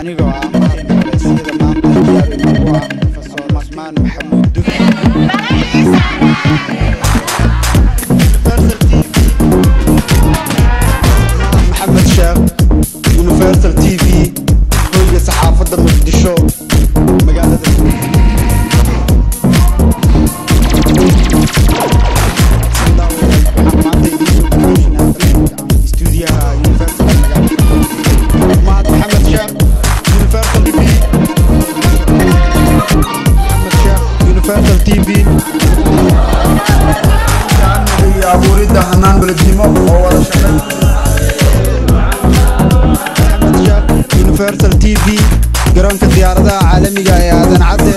anigoo ah sida maanta diyaar ugu ah Professor Usmaan Maxamuud Dufi Maxamed Sheekh Universal TV hoyga saxaafadda Muqdisho magaalada Universal TV abuurida hanaan belednimo oo wada shaqeyn Universal TV garoonka diyaaradaha caalamiga ee aadan cadde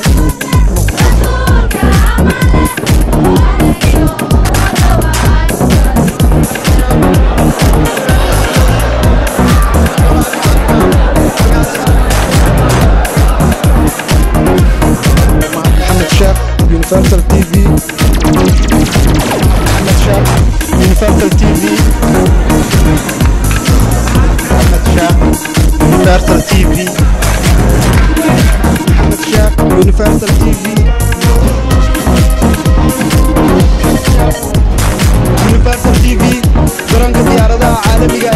Universal TV Universal TV Universal TV Universal TV Universal TV garoonka diyaaradaha caalamiga